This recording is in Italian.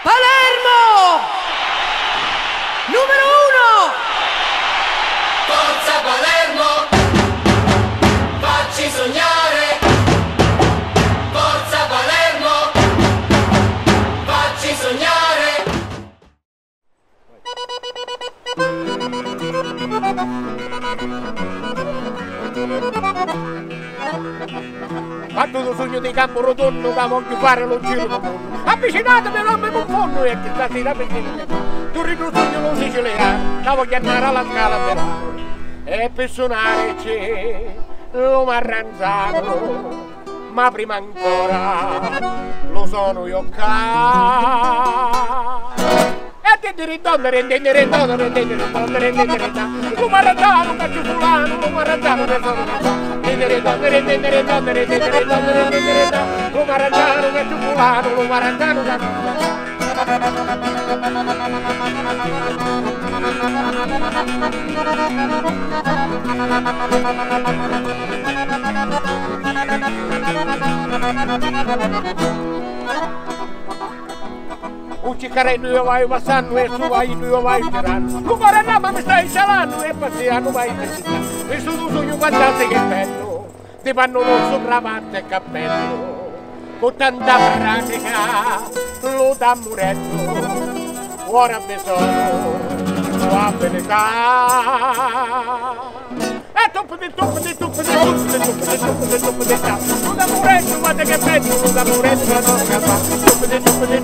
Palermo! Numero 1! Forza Palermo! Facci sognare! Forza Palermo! Facci sognare! Fatto lo sogno di campo rotondo che voglio fare lo giro del mondo. Avvicinatevi, non mi confondo e che stasera per dire. Tu rido sogno lo siciliano, la voglio andare alla scala per e per suonare c'è lo marranzano, ma prima ancora lo sono io qua. E ti ridondere, lo marranzano, caccio fulano, lo marranzano, ne sono lo marranzano, caccio fulano, lo marranzano, un ciccarello io vai passando e su vai io vai tirando. Tu guarda ma mi stai salando e passiamo vai per città. E su tu sogno guardate che bello, ti fanno rosso cravatta e cappello. Con tanta pratica lo da muretto, ora bisogno tua abilità. E tu da muretto, guarda che bello, lo da muretto la nostra fa.